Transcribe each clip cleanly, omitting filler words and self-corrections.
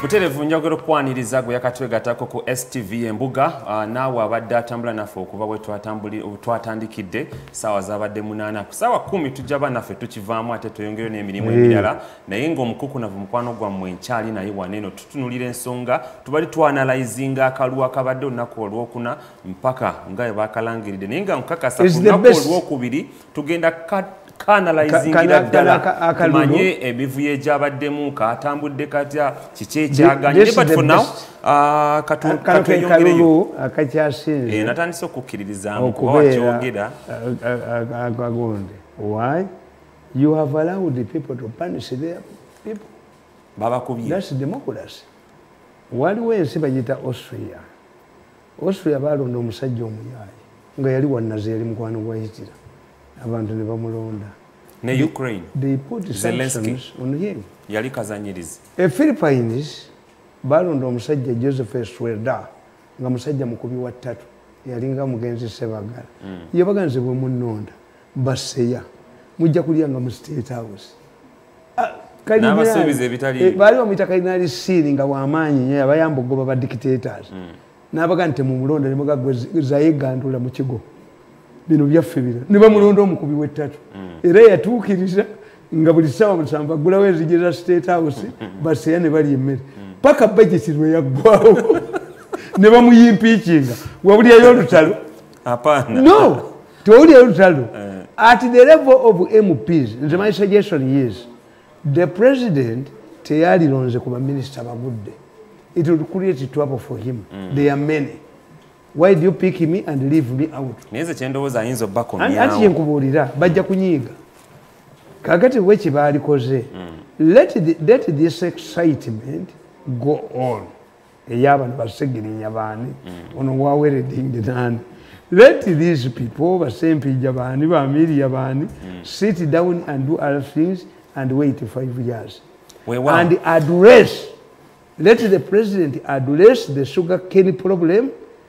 Buterevu njagala okwaniriza gwe yakatwegatako ku STV embuga naawe abadde atambula naffe okuva bwe twatandikidde ssaawa zabadde 8 ku ssaawa 10 tujja bannaffe tukivaamu ate tweyongere n'emirimu emirala naye ng'omukukunavu mukwano gwammwe nkyali naye waneeno tutunulira ensonga tubali twanalayizinga akalulu akabadde olunaku olwokuna mpaka nga bwe bakalangiridde naye nga nkakasa ku lunaku olwokubiri tugenda kanalayizingira ddala tumanye emivuyo egyabaddemu kaatambudde katya kiki ekyaganye but for now katweyongereyo akakyasinze natandise okukkiririzaamu kuba wakyogera why you have allowed the people to punish their people babakubye that's democracy waliwo ensi bagiyita Austria balonda omusajja omuyaayi nga yali wannaze yali mukwano gwa Hitler abantu ne bamulonda ne Ukraine they put sanctions on him yali kazanyirizi Philippines balonda omusajja Joseph Estrada nga musajja mukubi wa ttatu yalinga mugenzi Sebagala yabaganze bwe munonda baseya mujja kulyanga mu State House n'abasuubiza ebitali bali bamuyita Kardinali Siri nga w'amaanyi nnyo abayamba ogoba ba dictators n'abaga nti mumulonda ne mugagwe zayegandula mu kigo bino byaffe bira ne bamulonda omukubi w'ettatu era yatuukiriza nga buli ssaawa musanvu agulawo enzigi za State House baseya ne bali emmere paka bajeti lwe yaggwawo ne bamuyimpiikinga wabulyayo olutalo apana no tewulyayo olutalo at the level of MPs nze my suggestion is the president teyalilonze ku baminisita bagudde it will create trouble for him there are many. Why do you pick me and leave me out? Neze chendowooza ayinza obbako ati yenkubuulira bajja kunyiiga kakati bwe kibaalikoze let this excitement go on ey'abano basegirinya baani ono waweredingi nani let these people basempijja baani bamiriya baani sit down and do other things and wait 5 years and address let the president address the sugar cane problem.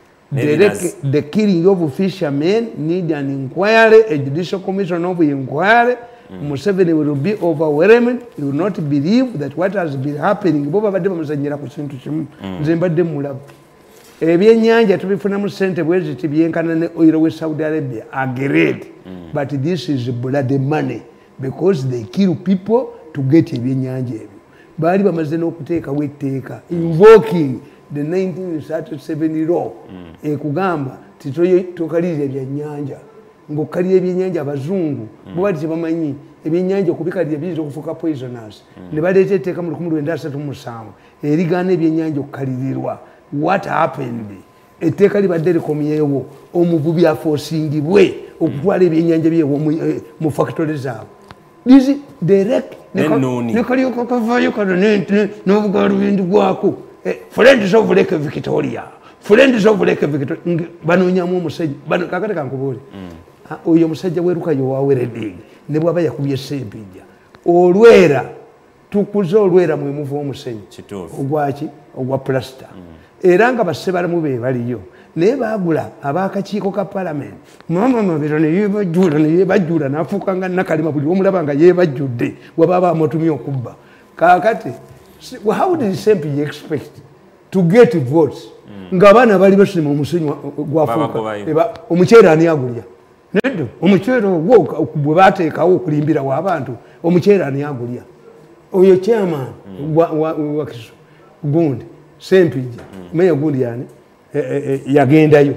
The killing of fishermen need an inquiry, a judicial commission of inquiry. Museveni will be overwhelmed. You will not believe that what has been happening. Boba badde bamusanyira ku kintu kimu. Nze mbadde mulaba. Ebyennyanja tubifunamu ssente bwezi tibyenkana ne oil we Saudi Arabia. Agreed. But this is blood money because they kill people to get ebyennyanja ebyo. Baali bamaze n'okuteekawo etteeka invoking the 1937 law ekugamba titokalirira ebyennyanja ng'okkalira ebyennyanja abazungu bo bali tebamanyi ebyennyanja okubikalira biyinza okufuuka poisonous ne baleeta etteeka mu 1937 erigaana ebyennyanja okukalirirwa what happened etteeka libadde likomyewo omuvubi afoosingibwe okutwala ebyennyanja byewo mu factory zaabwe this direct nekalyoka kavaayo kano n'obugalubindi gwako Friends of Lake Victoria. Friends of Lake Victoria. Banonyamu omusajja. Bano kakati kankubuule. Oyo omusajja weruka yo waweredingi. Ne bwaba yakubye sempijja. Olwera tukuze olwera mwe muvu omusenyi. Kituufu. Ogwaki? Ogwa plaster. Era nga bassebalamu be baliyo. Naye baagula ab'akakiiko ka Parliament. Mama mabiro ne yeebajjula n'afuuka nga nakalima buli omulaba nga yeebajjudde wababa amutumye okubba. Kaakati how did Sempiji expect to get votes? Ngabana bali basima omusenyi gwafuuka omuceere ani agulya neddo omuceere ogwo bwe bateekawo okulimbira w'abantu omuceere ani agulya oyo chairman wa Kiso Gundi Sempiji meya Gundi yani yagendayo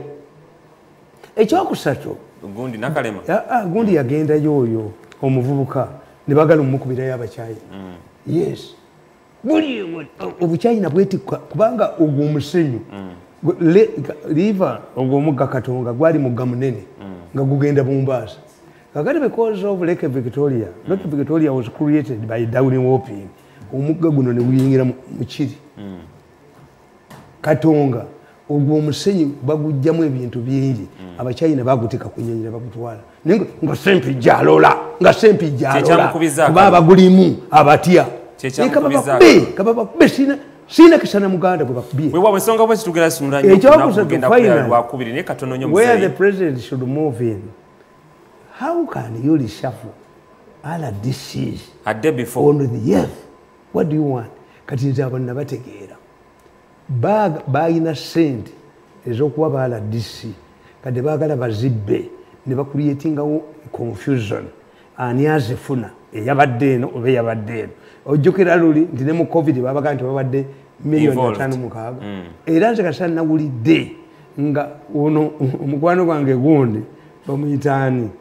ekyokusatu Gundi nakalema Gundi yagendayo oyo omuvubuka ne bagala omukubirayo abakyayi yes buli obukyayina bwetikka kubanga ogwo omusenyu liva ogwo omugga Katonga gwali mugga munene nga gugenda Mombasa kakati because of Lake Victoria Lake Victoria was created by Downing Wopping omugga guno ne guyingira mu kiri Katonga ogwo omusenyu bagujjamu ebintu bingi abakyayina bagutika ku nnyanja bagutwala nga Sempiji alola kuba abagulimu abatya sina kisana muganda gwe bakubye where the president should move in. How can you reshuffle all of this on the earth? What do you want? kati nze abo nabategeera balina ssente ez'okuba baala DC kati baagala bazibbe ne bakuliyetingawo confusion ani azifuna eyabadde eno oba eyabadde eno ojjukira luli nti ne mu covid babaga nti babadde miliyoni 5,6 era nze kasa nawulidde nga ono omukwano gwange gundi bamuyitaani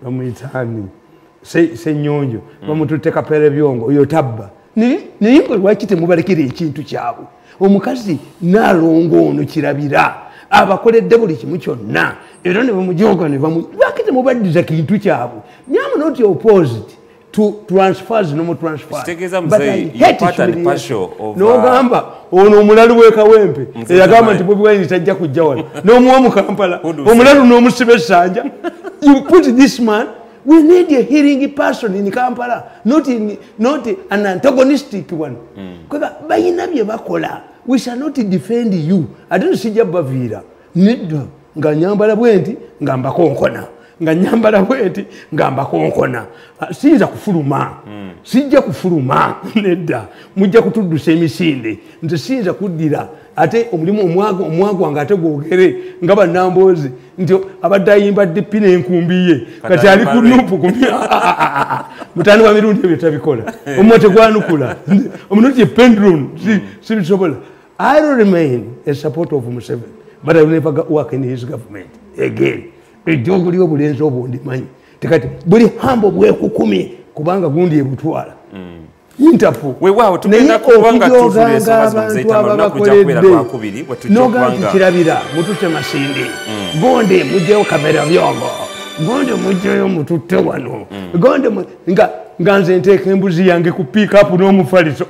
Senyonjo bamututte Kapere Byongo oyo tabba naye lwaki temubalekera ekintu kyabwe omukazi naalongo ono kirabira abakoledde buli kimu kyonna era ne bamujoga lwaki temubaddiza kintu kyabwe nyama not opposite to transfers no more transfers n'ogamba ono omulalu w'ekawempe eyagamba nti Bobi Wine tajja kujja wano n'omuwa mu Kampala omulalu n'omusiba essanja you put this man. We need a hearing person in Kampala, not an antagonistic one. We shall not defend you. I don't see Jabavira. Nido, Ganyambala Bwenti, Gamba Konkona. Ganyambala Bwenti, Gamba Konkona. Sija Kufuruma. Sija Kufuruma. Neda. Muja kutudu semisinde. Ntisija kudira. Ate omulimu omwago angate gwogere ngaba nambozi nti abadayimba dipine enkumbiye kati ali kunupu kumya mutani wa mirundi ebyo tabikola omumote gwanukula omunuti pendulum si bisobola. I will remain a supporter of Museveni, but I will never work in his government again. Ejogo lyo bulenzi obundi manyi tekati buli hambo bwekukumye kubanga gundi ebutwala Interpol. Wewe tugenda kubanga tuzule somazi mzeitama nakuja kwera kwa kubiri watujja kubanga kirabira mututte masindi gonde mujjeyo Kapere Byongo gonde mujjeyo mututte wano gonde nganze nteeka embuzi yange ku pick up n'omufaliso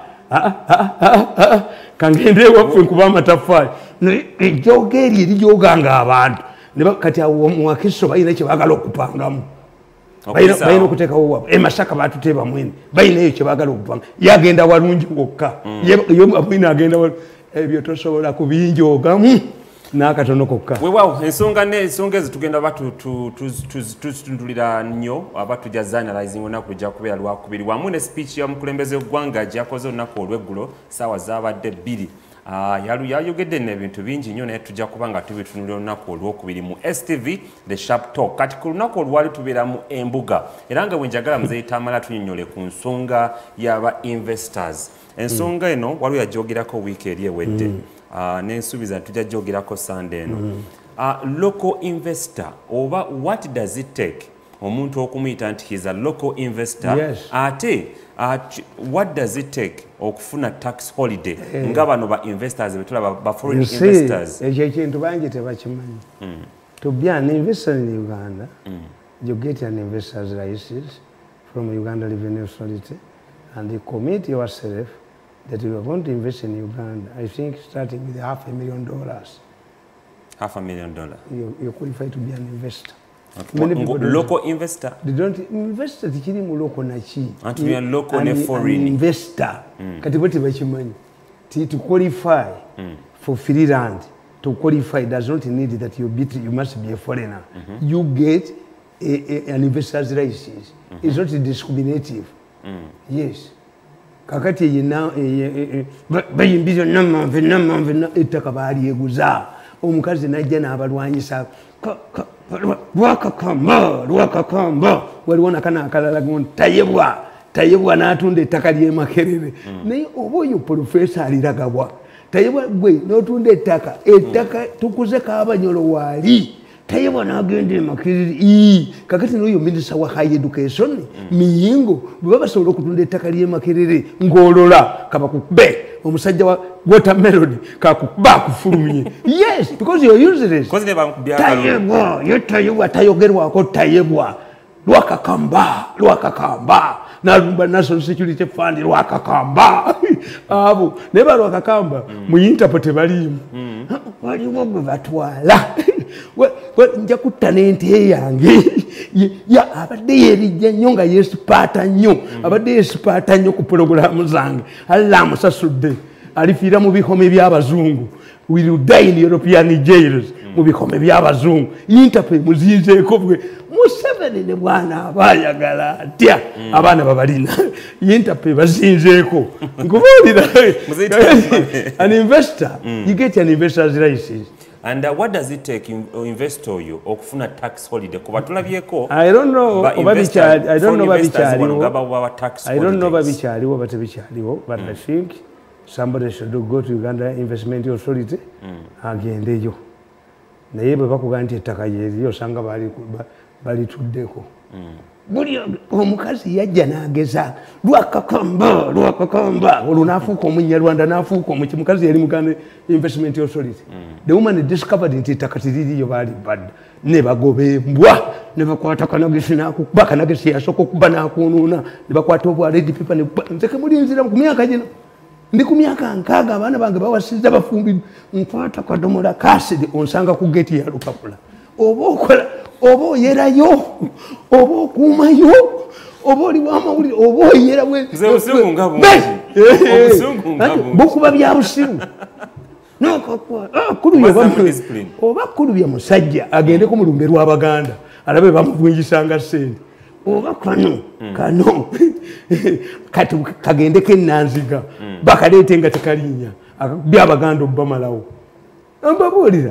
kangende waffe nkuba amataffaali ejjoogeeri erijoganga abantu kati awo muwakiso balina kye baagala okupangamu bayina okuteekawo wabwe Masaka batuteeba mwene bayina eyo kye baagala okupanga yagenda walungi wokka mwine agenda ebyo tosobola kubinjoogamu n'akatono kokka. Weewaawo ensonga ezo tugenda tuzitundulira nnyo aba tujja analyzing olunaku lujja kubeera Lwakubiri wamu ne speech y'omukulembeze w'eggwanga gyakoze olunaku olw'eggulo ssaawa zaabadde 2. Yayogedde n'ebintu bingi nnyo naye tujja kuba nga tubitunulira olunaku olwokubiri mu STV The Sharp Talk. Kati ku lunaku olwali tubeera mu embuga era nga bwe njagala muzeyitamala tunnyonnyole ku nsonga y'aba investors. Ensonga eno waliwo yagyogerako wiiki eri ewedde n'ensuubiza tujja gyogerako Sunday eno. Local investor oba what does it take omuntu okumuyita nti he's a local investor ate what does it take okufuna tax holiday nga bano ba investors betulaba ba foreign investors ekyo ekintu bangi tebakimanyi. To be an investor in Uganda you get an investor's license from Uganda Revenue Authority and you commit yourself that you are going to invest in Uganda. I think starting with $500,000. $500,000. You qualify to be an investor. Okay. Local investor? They don't investor tikiri mu local nachi. And to be a local and foreign investor. Kati boti bachimanyi. To qualify for free land, to qualify does not need that you must be a foreigner. You get an investor's license. It's not discriminative. Yes. Kakati yina bayimbizo namma ettaka baalyeguza omukazi najja n'abalwanyisa lwakakamba waliwo nakana akalala tayebwa n'atunda ettaka ly'e Makerere naye oba oyo profesa aliragabwa tayebwa gwe n'otunda ettaka tukuze Kabanyolo waali tayebwa n'agenda e Makerere kakati n'oyo minisita wa high education Miyingo bwe basobola okutunda ettaka ly'e Makerere ng'olola kabakube omusajja wa watermelon kakuba kufulumye. Yes, because you're useless. Tayebwa tayogerwako tayebwa lwakakamba n'alumba National Security Fund lwakakamba abo naye balwakakamba mu interpret balimu waliwo gwe batwala nja kutta n'ente yange abadde yerijja nnyo nga yeesipaata nnyo abadde yeesipaata nnyo ku pulogulaamu zange alla amusasudde alifiira mu bikome by'abazungu will die in European jails mu bikome by'abazungu interpret muzinzeeko bwe Museveni ne bwana abayagala atya abaana babalina yintape bazinzeeko nkubulira an investor you get an investor's license. And what does it take investor you okufuna tax holiday kuba tulabyeko I don't know babikyaliwo batebikyaliwo but I think somebody should go to Uganda Investment Authority agendeyo naye bwe bakuga nti ettaka lyeriyo osanga balituddeko buli omukazi yajja n'ageza lwakakamba olwo n'afuuka omunyarwanda n'afuuka omuki mukazi yali Uganda Investment Authority. The woman discovered nti ettaka tiririyo baali badda ne bagoba embwa ne bakwata kanagesi n'akukuba kanagesi yasooka okuba n'akunuuna ne bakwata obwaledi pipa ne nzeke mulinzira ku myaka gino ndi ku myaka 6 abaana bange bawasizza bafumbi nkwata kadomola kasidi onsanga ku geti ya Lupapula oba okola oba oyerayo oba okuumayo oba oli w'amawulire oba oyera bukuba bya busiru oba kulubya musajja agendeko mu lumbe lw'Abaganda alabe bamuvunjisanga ssente oba kano kati kagendeko ennanziga bakaleete nga tekalinya by'Abaganda obbamalawo ambabuulira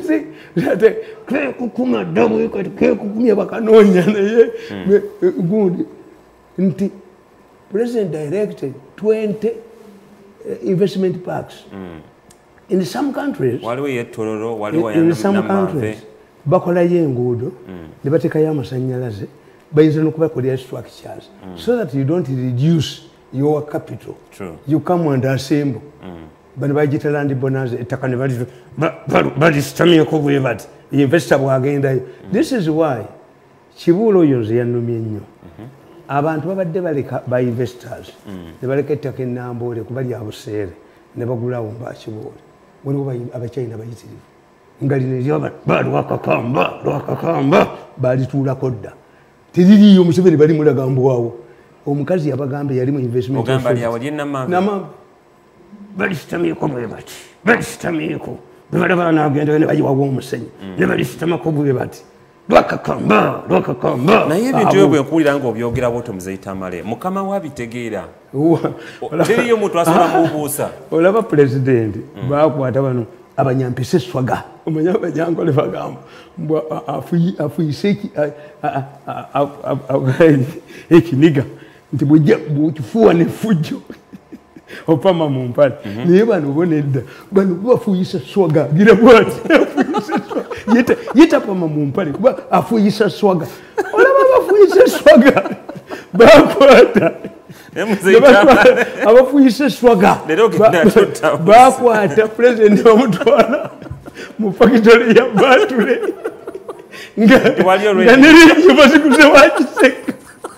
kekukuma ddamu kati kekukumya bakanoonya naye gundi nti president directed 20 investment parks in some countries. In some countries bakolayo enguudo ne bateekayo amasannyalaze bayinza n'okubakolera structures so that you don't reduce your capital. You come and assemble. Bano bagita land bonanza ettaka ne balistamyeko bwe bati investor bwagendayo. This is why Kibuulo oyo nze yannumye nnyo. Abantu babadde baleka ba investors ne baleka ettaka ennamboole kuba lya buseere ne bagulawo mba Kibuulo. Waliwo abachina bayitirivu nga lino eryoba lwakakamba balituulako dda teririyo Museveni bali mulagambwawo omukazi yabagambe yali mu investment namamba balistamyeko bwe bati balistamyeko bebalaba nagenda ne bayiwawo omusenyi ne balistamako bwe bati lwakakamba naye ebintu ebyo bwe nkuwulira nga obyogera bw'otyo Muzeitamale mukama wabitegeera teriyo muntu asobola mubuusa olaba pulezidenti bakwata bano abanyampisa eswaga omanya abanyangole bagamba afuyise ekiniga nti bwekifuuwa n'effujjo opama mu mpale naye bano bonedda bano bafuyisa swaga gira bwati yetapama mu mpale kuba afuyisa swaga olaba bafuyisa swaga bakwata abafuyisa swaga bakwata president bamutwala mu factory ya Batule nga neriyo basikuze wakiseka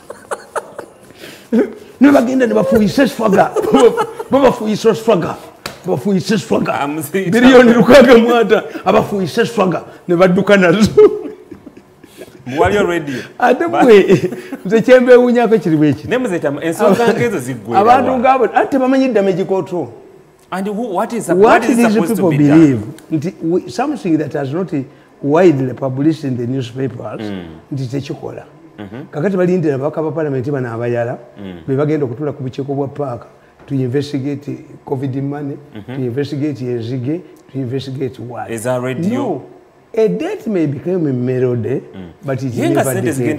ne bagenda ne bafuyisa swaga babafuyisa swaga bafuyisa swaga biliyoni 6 mwata abafuyisa swaga ne badduka nazo Mwalio radio. Ate bwe nze kyembe wunyako kiri bweki. Ne Muzeitama ensonga ngezo ziggwera. Abantu ngabo ate bamanyi damage control. And what is supposed to be believe something that has not widely published in the newspapers nti tekikola. Kakati balindira bakaba parliament bana abayala be bagenda okutula ku bukiiko bwa park to investigate COVID money, to investigate Ezige, to investigate what. Is that radio? No. A date may become a melody, but it's never the same.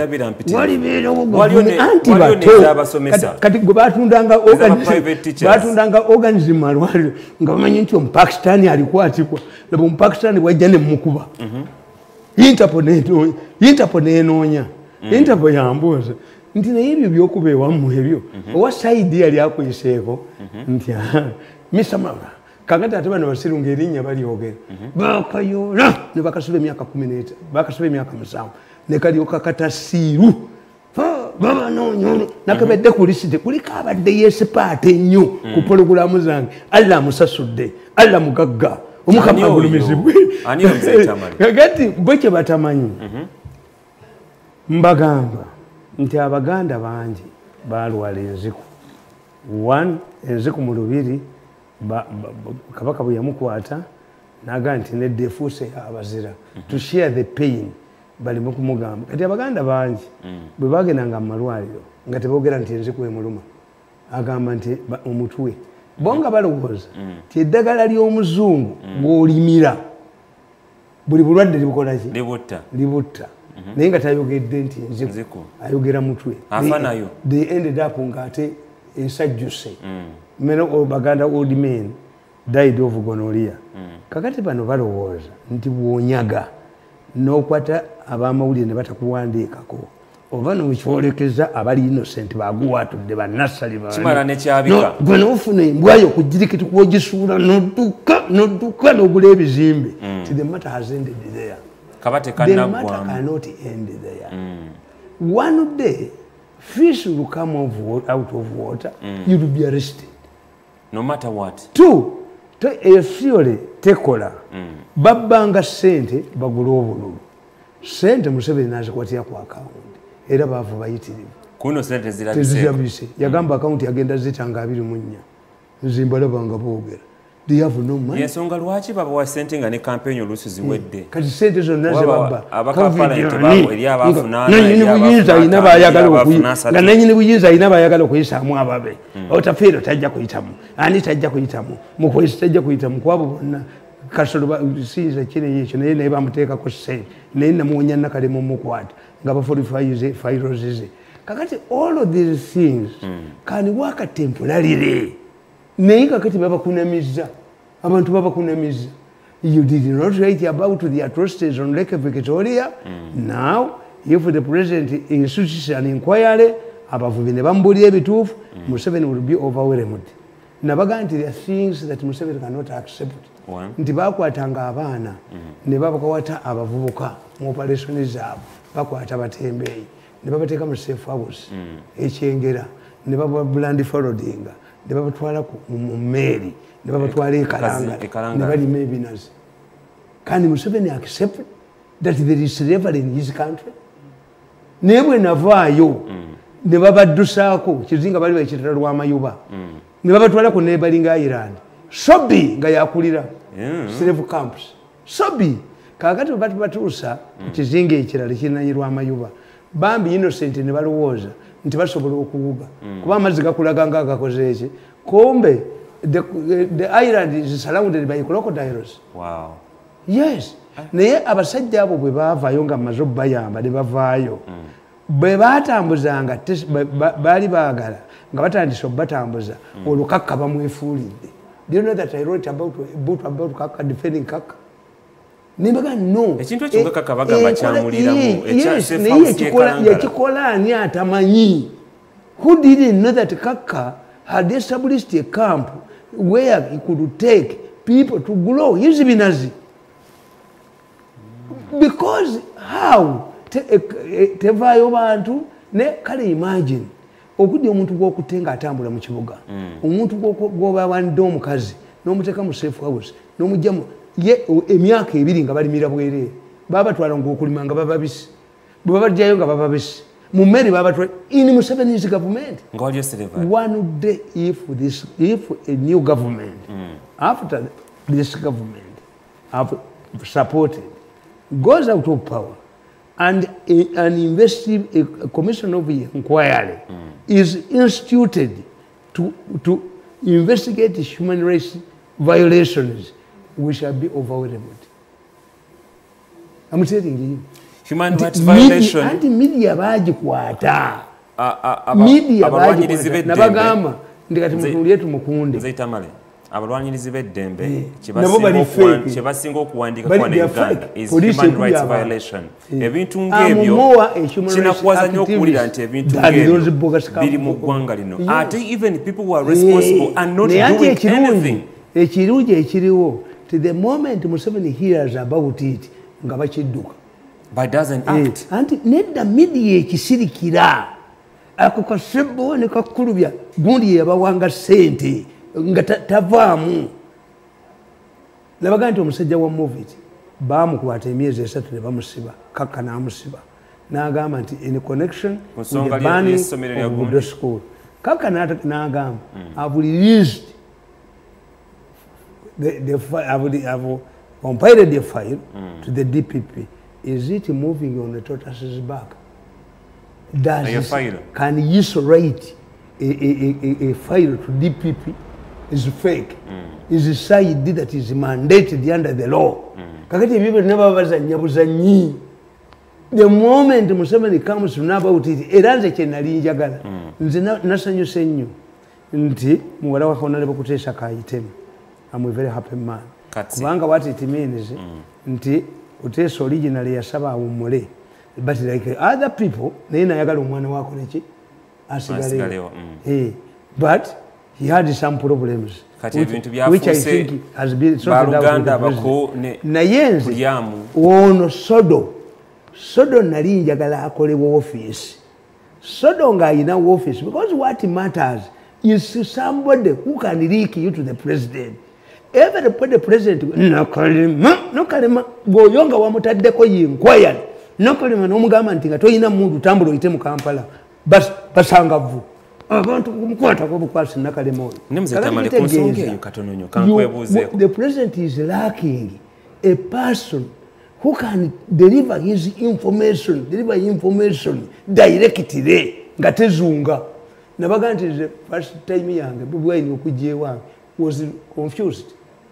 Batundanga organism malwaliro nga bamanyi nti Omupakistani alikwatibwa laba Omupakistani wajja ne mukuba Interpol n'enoonya Interpol yambuuza nti naye ebyo byokuba ewammwe ebyo owa side yali akuyiseeko nti Mr. Mava kakati ate bano basirunga erinnya balyogera bakayola ne bakasuba emyaka 18 bakasuba emyaka 7 ne kalyoka katasiiru babanoonya nakabadde ku lisite kuliko abadde yeesipaate ennyo ku pologulamu zange Allah amusasudde Allah mugagga omukama agulumizibwe kakati bwe kye batamanyi mbagamba nti Abaganda bangi balwala enziku enziku mu lubiri kabaka bwe yamukwata naga nti nedda efuuse abazira to share the pain balime kumugamba kati abaganda bangi bwe bagendanga mu malwaliro nga teboogera nti nze kwemuluma agamba nti omutwe bonga balowooza ti eddagala ly'omuzungu bw'olimira buli bulwadde libukolaki libutta naye nga tayogedde nti nziku ayogera mutwe they ended up ng'ate ensajjuse baganda old men died of gonorrhea kakati bano balowooza nti bw'onyaga n'okwata ab'amawulire ne batakuwandiikako oba n'okyolekeza abali innocent baguwaatudde bannasali gwe n'ofuna embwayo okugirikiti kwogisuula n'odduka n'ogula ebizimbe ti the matter has ended there. The matter cannot end there. One day, fish will come out of water, you will be arrested. No matter what. Two, a theory, tekola. Babanga sente, bagula obululu. Sente Museveni nazikwatira ku account. Era baavu bayitirivu. Kuno sente zirabise. Yagamba account yagenda zitanga 24. Zimbalabanga boogera. They have no money. Yes, onga lwaki baba wa sente nga ne campaign olusu ziwedde. Kati sente zonna ze baba. Abakapalenti babo eri abafunana. Nanyini buyinza ina bayagala okuyita. Nga nanyini buyinza ina bayagala okuyisaamu ababe. Otafeero tajja kuyitamu. Ani tajja kuyitamu. Mukwesi tajja kuyitamu kwabo bonna. Kasolo siza kine yekyo naye bamuteekako sente. Naye namuwonya nakale mu mukwata. Nga ba 45 files. Kakati all of these things can work temporarily. Naye kakati babakunamiza abantu babakunamiza. You did not write about the atrocities on Lake Victoria. Now if the president institutes an inquiry abavubi ne bambulira ebituufu Museveni will be overwhelmed. Nabaga nti there are things that Museveni cannot accept. Nti bakwatanga abaana ne babakwata abavubuka mu operation zaabwe bakwata batembeeyi ne babateeka mu safe house ekyengera ne baba blandi forwardinga ne babatwala mu mmeeri ne babatwala ekalanga ne balima ebinazi. Can Museveni accept that there is slavery in his country? Naye bwe navaayo ne babaddusaako kizinga bali bakitala lw'amayuba ne babatwala ku nebalinga Ireland Sobi nga yakulira slave camps Sobi kakati batuusa kizinga ekirala kinanyirwa amayuba bambi innocent ne balowooza nti basobola okuwuga kuba amazzi gakulaga nga gakoze eki kombe the island is surrounded by crocodiles. Wow. Yes. Naye abasajja abo bwe baavaayo nga amaze obbayamba ne bavaayo bwe baatambuzanga baali baagala nga batandise obbatambuza olukakka bamwefuulidde. Do you know that I wrote about a book about Kaka defending Kaka? Nimbaga no. Ekintu ekyo Kaka bagamba kyamuliramu ekikola ani atamanyi. Who didn't know that Kaka had established a camp where he could take people to grow his binazi? Because how tevaayo bantu ne kale imagine okudde omuntu gwokutenga atambula mu kibuga omuntu gwobawanidde omukazi n'omuteeka mu safe house n'omugjamu ye emyaka 2 nga balimira bwerere babatwala ng'okulima nga bababisi bwe babajjayo nga bababisi mu mmeri babatwala in Museveni's government. One day if a new government after this government have supported goes out of power and a commission of inquiry is instituted to investigate human rights violations, we shall be overwhelmed. I'm telling you. Human rights violation. Anti-media bagikwata. Media bagikwata. Nabagamba ndikati mutulye tumukunde. Nzaitamale. Abalwanyirizi b'eddembe kyebasinga okuwandiika kwa Uganda is human rights violation. Ebintu ng'ebyo kinakuwaza nnyo okuwulira nti ebintu ng'ebyo biri mu ggwanga lino. Ate even people who are responsible are not doing anything. Ekirungi ekiriwo to the moment Museveni hears about it nga bakidduka. But doesn't act. Anti nedda media ekisirikira ako kasebo ne kakulubya gundi yabawanga sente nga tavaamu. Nabaga nti omusajja wa movie baamukwata emyezi 3 ne bamusiba Kaka n'amusiba n'agamba nti in connection with the banning of the school. Kaka n'agamba I've released I've compiled the file to the DPP is it moving on the tortoise's back? Can you write a file to DPP? Is fake. Is a side that is mandated under the law. Kakati people never was a nyabuzanyi. The moment Museveni comes to know about it, it has a chenali jagala. Nasanyo senyu. Nti muwala wa honorable Kutesa Kaitem. I'm a very happy man. Kubanga what it means nti Kutesa originally yasaba umule. But like other people, nina yagala umwana wako nechi asigalewa. But he had some problems. Which I think has been sorted out with the president. Nayenzi ono Sodo nali njagala akolewa office. Sodo nga ina office because what matters is somebody who can link you to the president. Every president no kalima goyonga wamutaddeko yinquiry no kalima nomugamba nti nga toyina mundu tambulo ite mu Kampala basangavu abantu kumukwata ko bukwasi nakalimo the president is lacking a person who can deliver information directly ngatezunga nabaganti the first time yange bubwaini okujewa was confused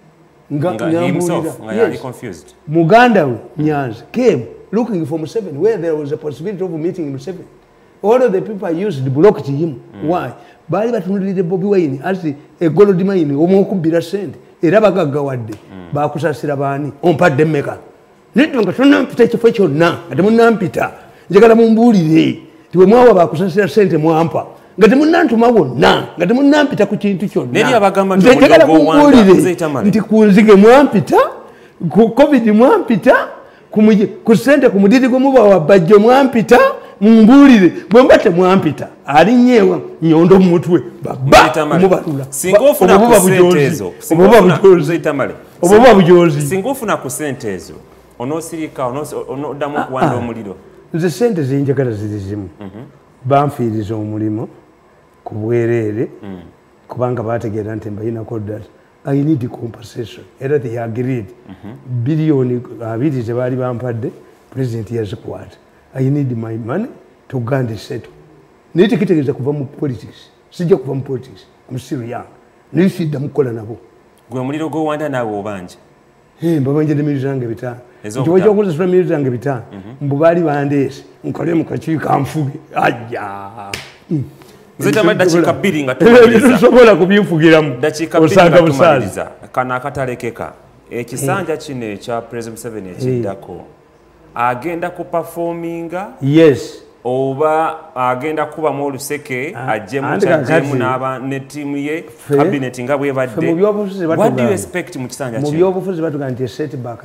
himself confused Muganda Nyanza came looking for Museveni where there was a possibility of meeting Museveni. All of the people I used blocked him. Why? Bali batunulire Bobi Wine as a gold mine omukubira sente era bagaggawadde bakusasira bani ompadde mmeka nito nga tunampita kifo kyonna ate munampita njagala mumbulire tiwe mwawa bakusasira sente mwampa ngati munantuma wonna ngati munampita ku kintu kyonna neri abagamba njagala mumbulire nti kunzige mwampita ku covid mwampita ku sente ku mudidi gwe muba wa bajjo mwampita mumbulire bwembate mwampita ali nyewa nyondo mutwe baba mubatula singofu na kusentezo obuba bujozi singofu na kusentezo onosirika onodamu kuwanda omuliro nze sente zinjagala ziri zimu banfiiriza omulimo ku bwereere kubanga bategeera nti mbayinako ddala I need compensation era they agreed billion 2 zebaali bampadde president yazikwata I need my money to Gandhi settle. Niti kitegeeza kuva mu politics. Sijja kuva mu politics. I'm still young. Nifidda mukola nabo. Gwe muliro go wanda nawe obanje. Mbabanje ne milizo zange bitano. Nti wajja okuza sura milizo zange bitano. Mbubali bandeese. Nkole mu kakiiko nfuge. Ajja. Zeta madachika 2 nga tumaliriza. Sobola kubyufugiramu. Dachika 2 nga tumaliriza. Kana akatalekeka. Ekisanja kino ekya President Museveni ekiddako. Agenda ku performinga yes oba agenda kuba mu luseke ajje mu tajemu n'aba ne team ye cabinet nga bwe badde what do you expect mu kisanja kino mu byobufuzi batuganti setback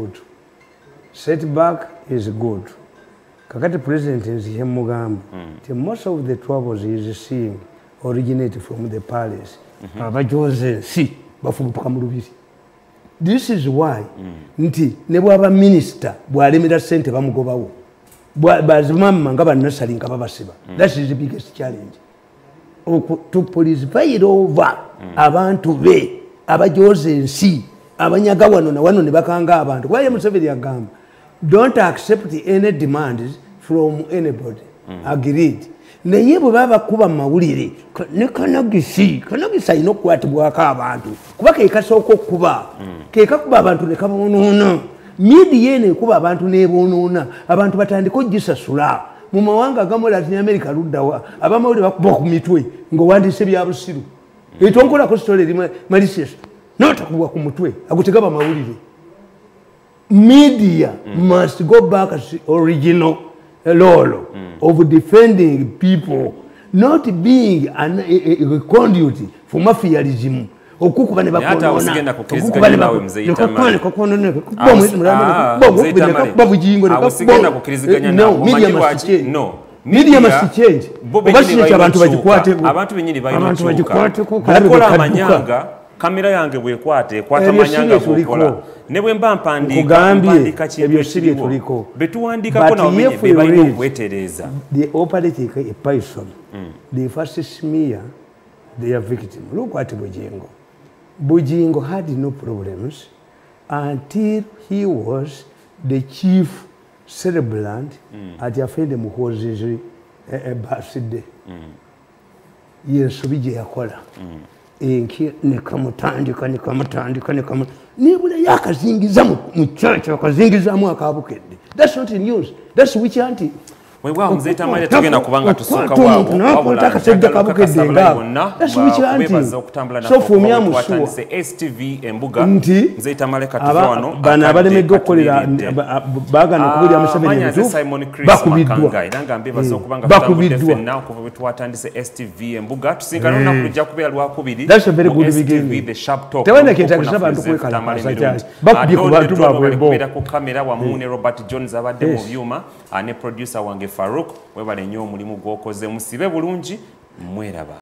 is good kakati president nziye mugamba most of the troubles he is seeing originate from the palace abajoze si bafubutuka mu lubiri. This is why nti ne bwaba minister bwalemera sente bamugobawo bazimama nga banasali nga babasiba. That is the biggest challenge to police fight over abantu be abajoze nsi abanyaga wano na wano ne bakanga abantu. Why Museveni agamba don't accept any demands from anybody. Agreed. Naye bwe baba kuba mawulire ne kanagisi ino kwatibwako abantu kuba kekasooka okuba kekakuba abantu ne kabonoona media eno ekuba abantu n'ebonoona abantu batandika ogisasula mu mawanga agamu Latin America luddawa abamawulire bakuba ku mitwe ng'owandiise bya busiru etonkolako sitole eri malicious n'otakubwa ku mutwe agutegaba mawulire. Media must go back to original role of defending people, not being a conduit for mafiaism. Okukuba ne bakoona osigenda kukiriziganya nawe mzee Tamale media must change obasite abantu bagikwate abantu benyini bayimuka bakola amanyanga kamera yange bwekwate ekwata manyanga bukola ne bwe mba mpandika ebyo sibye tuliko betuwandikako na omenye bebalina okwetereza the operatic a python the first smear their victim. Look at Bujingo had no problems until he was the chief celebrant ati afende muhozeze birthday yensobi gye yakola enki nekamutandika nibula yakazingiza mu kyakyo akazingizamu akabukedde. That's not news. That's which anti wewa mzeta mali tugenda kubanga tusoka wabo wabula akasajja kabukedde nga that's which anti so for me amushuwa STV embuga nti mzeta mali katuva wano bana abalemedde okukolera bagana kubulya Museveni ebituufu bakubiddwa iranga mbe bazokubanga tutambudde na okuva twatandise STV embuga tusinkana na kujja kubeera lwakubiri that's a very good beginning the sharp talk tewenda kitagisha abantu kwekala pasajja bakubye ku bantu babwe bo ku kamera wa Mune Robert Jones abadde mu byuma ane producer wange Farouk webale nnyo omulimu gwokoze musibe bulungi mweraba.